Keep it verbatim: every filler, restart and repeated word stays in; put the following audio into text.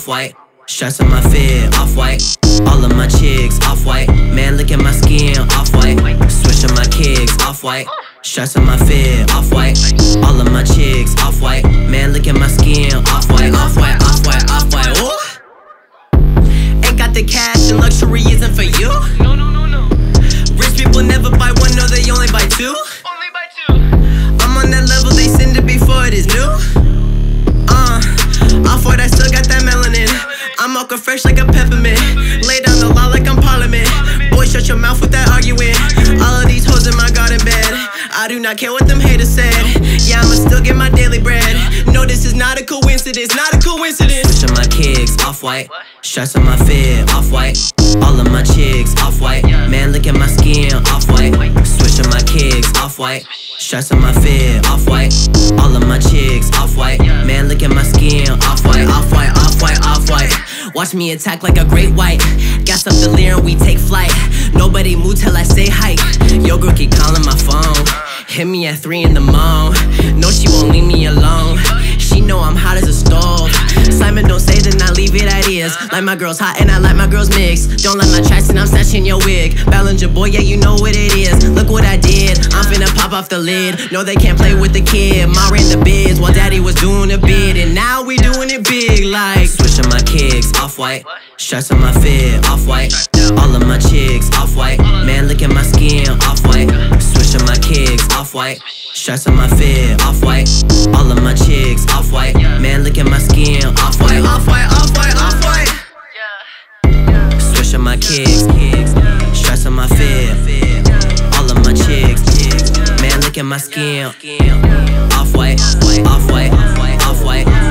off-white. Stress on my fit, off-white. All of my chicks, off-white. Man, look at my skin, off-white. Swish on my kicks, off-white. Stress on my fit, off-white. All of my chicks, off-white. Man, look at my skin, off-white, off-white, off-white, off-white. Ooh. Ain't got the cash and luxury isn't for you. No, no, no, no. Rich people never buy one, no, they only buy two. Only by two. I'm on that level, they send it before it is new. Uh, off-white, I still got that melanin. I'm Aquafresh like a peppermint. Lay down the law like I'm parliament. Boy, shut your mouth with that arguing. All of these hoes in my garden bed. I do not care what them haters said. Yeah, I'ma still get my daily bread. No, this is not a coincidence, not a coincidence. Switch on my kicks, off-white. Stress on my fit, off-white. All of my chicks, off-white. Man, look at my skin, off-white. Switch on my kicks, off-white. Stress on my fit, off-white. All of my chicks, off-white. Man, look at my skin, off-white, off-white, off-white, off-white. Watch me attack like a great white. Gas up the Lear and we take flight. Nobody move till I say hike. Yo, girl keep calling my phone. Hit me at three in the morning. No, she won't leave me alone. She know I'm hot as a stove. Simon don't say then I leave it at ears. Like my girls hot and I like my girls mixed. Don't like my tracks and I'm snatching your wig. Ballinger boy, yeah, you know what it is. Look what I did, I'm finna pop off the lid. No, they can't play with the kid. Ma ran the bids while daddy was doing a bid. And now we doing it big like switch on my kicks, off-white. Stress on my fit, off-white. All of my chicks, off-white. Man, look at my skin, off-white. Switch on my kicks, off-white. Stress on my fit, off-white. All of my chicks, off-white. Man, look at my skin, off-white, off-white, off-white, off-white. Switch on my kicks, stress on my fit. All of my chicks, man, look at my skin. Off-white, off-white, off-white.